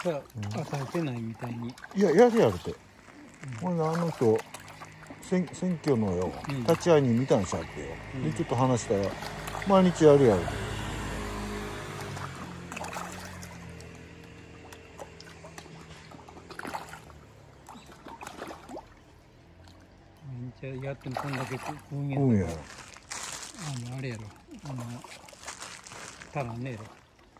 朝与えてないみたいに。 いや、やるやるって。ほんで、あの人、選挙のよ、立ち会いに見たんしゃってよ。で、ちょっと話したら、毎日やるやるって。 毎日やってもこんだけ運営うんや。 あれやろ。足らんねえやろ。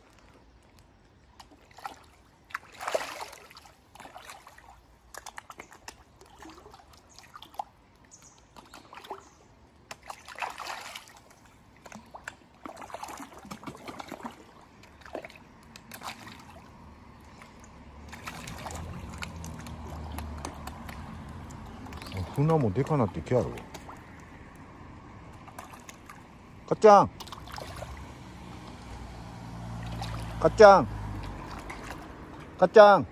船もでかなってきやろ。かっちゃん、かっちゃん、かっちゃん。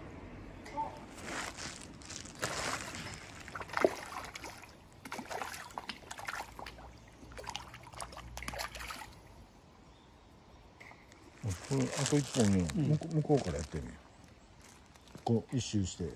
これあと一本ね、向こうからやってみよう。こう一周して。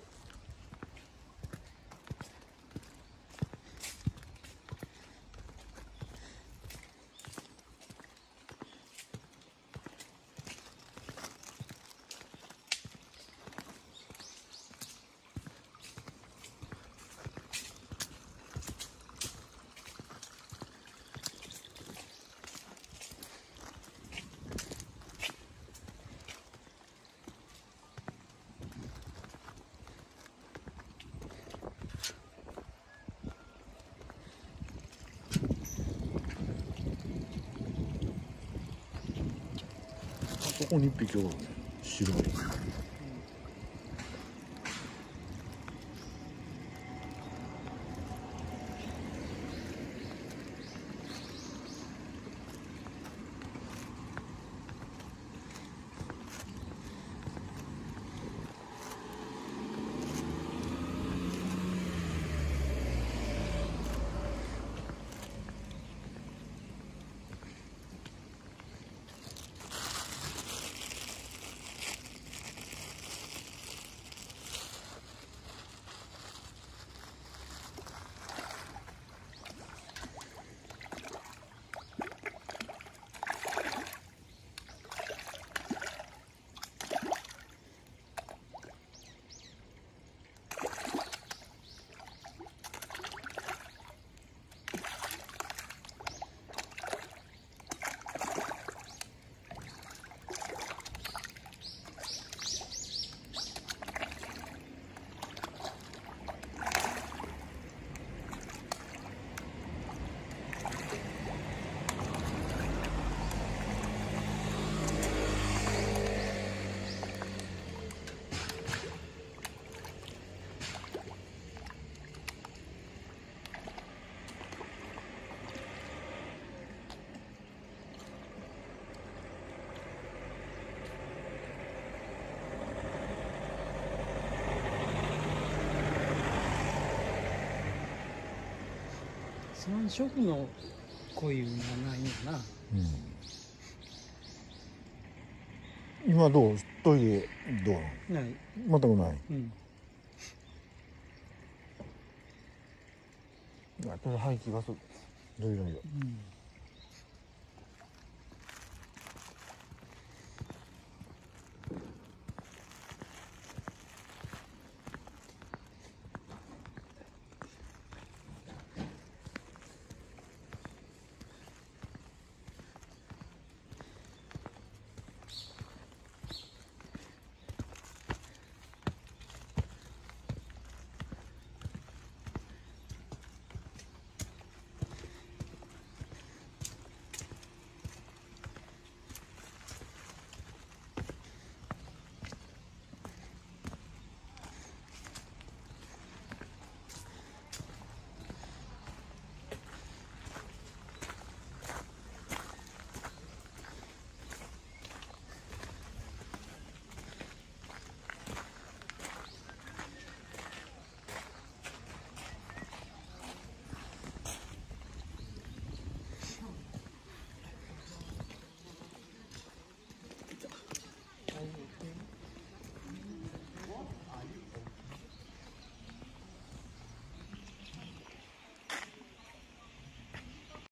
そこに一匹おるね、白い。 3色の濃いがないんやな。 今どう、トイレどう？ ない。 全くない。あと排気ガスどういうのよ。